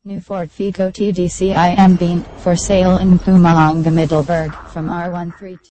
New Ford Figo Tdci Ambiente for sale in Pumalanga, Middleburg from R132.